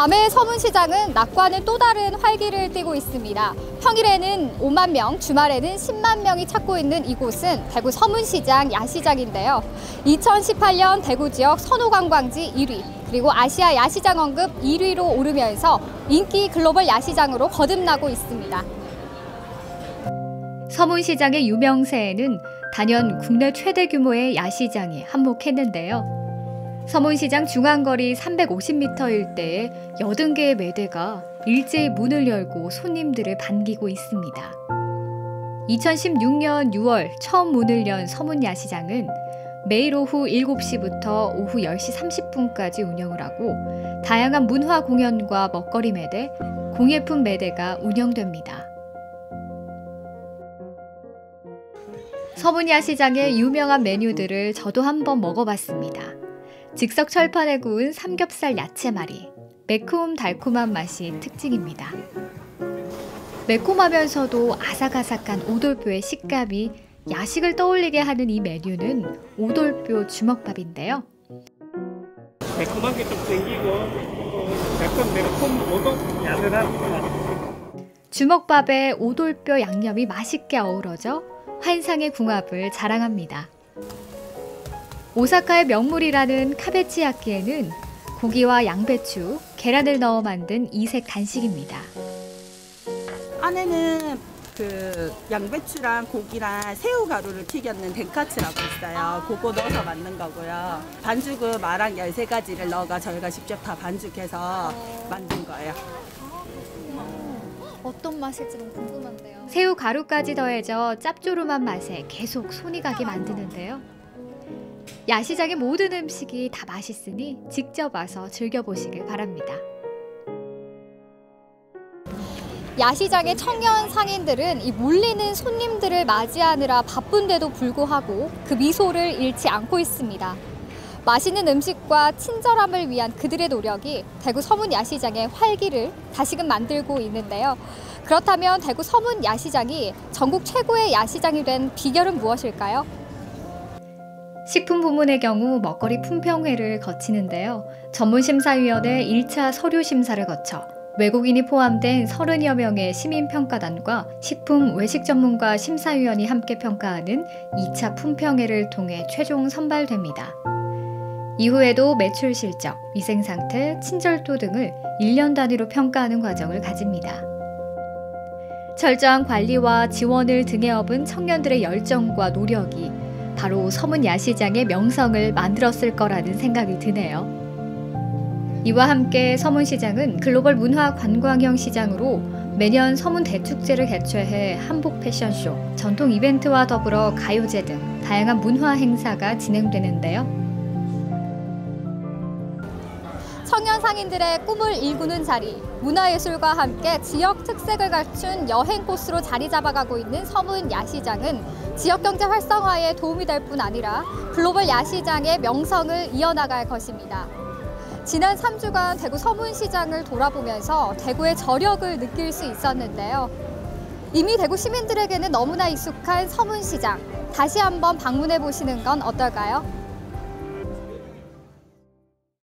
밤의 서문시장은 낮과는 또 다른 활기를 띠고 있습니다. 평일에는 5만 명, 주말에는 10만 명이 찾고 있는 이곳은 대구 서문시장 야시장인데요. 2018년 대구 지역 선호관광지 1위, 그리고 아시아 야시장 언급 1위로 오르면서 인기 글로벌 야시장으로 거듭나고 있습니다. 서문시장의 유명세에는 단연 국내 최대 규모의 야시장이 한몫했는데요. 서문시장 중앙거리 350m 일대에 80개의 매대가 일제히 문을 열고 손님들을 반기고 있습니다. 2016년 6월 처음 문을 연 서문야시장은 매일 오후 7시부터 오후 10시 30분까지 운영을 하고 다양한 문화 공연과 먹거리 매대, 공예품 매대가 운영됩니다. 서문야시장의 유명한 메뉴들을 저도 한번 먹어봤습니다. 즉석 철판에 구운 삼겹살 야채말이 매콤달콤한 맛이 특징입니다. 매콤하면서도 아삭아삭한 오돌뼈의 식감이 야식을 떠올리게 하는 이 메뉴는 오돌뼈 주먹밥인데요. 매콤한 게 좀 땡기고 매콤 오돌 야들한 주먹밥에 오돌뼈 양념이 맛있게 어우러져 환상의 궁합을 자랑합니다. 오사카의 명물이라는 카베치야끼에는 고기와 양배추, 계란을 넣어 만든 이색 간식입니다. 안에는 양배추랑 고기랑 새우가루를 튀겼는 덴카츠라고 있어요. 그거 넣어서 만든 거고요. 반죽은 마랑 13가지를 넣어가 저희가 직접 다 반죽해서 만든 거예요. 어떤 맛일지 너무 궁금한데요. 새우 가루까지 더해져 짭조름한 맛에 계속 손이 가게 만드는데요. 야시장의 모든 음식이 다 맛있으니 직접 와서 즐겨보시길 바랍니다. 야시장의 청년 상인들은 이 몰리는 손님들을 맞이하느라 바쁜데도 불구하고 그 미소를 잃지 않고 있습니다. 맛있는 음식과 친절함을 위한 그들의 노력이 대구 서문야시장의 활기를 다시금 만들고 있는데요. 그렇다면 대구 서문야시장이 전국 최고의 야시장이 된 비결은 무엇일까요? 식품 부문의 경우 먹거리 품평회를 거치는데요. 전문심사위원회 1차 서류 심사를 거쳐 외국인이 포함된 30여 명의 시민평가단과 식품 외식 전문가 심사위원이 함께 평가하는 2차 품평회를 통해 최종 선발됩니다. 이후에도 매출 실적, 위생 상태, 친절도 등을 1년 단위로 평가하는 과정을 가집니다. 철저한 관리와 지원을 등에 업은 청년들의 열정과 노력이 바로 서문야시장의 명성을 만들었을 거라는 생각이 드네요. 이와 함께 서문시장은 글로벌 문화 관광형 시장으로 매년 서문 대축제를 개최해 한복 패션쇼, 전통 이벤트와 더불어 가요제 등 다양한 문화 행사가 진행되는데요. 청년 상인들의 꿈을 일구는 자리, 문화예술과 함께 지역 특색을 갖춘 여행 코스로 자리 잡아가고 있는 서문야시장은 지역 경제 활성화에 도움이 될 뿐 아니라 글로벌 야시장의 명성을 이어나갈 것입니다. 지난 3주간 대구 서문시장을 돌아보면서 대구의 저력을 느낄 수 있었는데요. 이미 대구 시민들에게는 너무나 익숙한 서문시장, 다시 한번 방문해 보시는 건 어떨까요?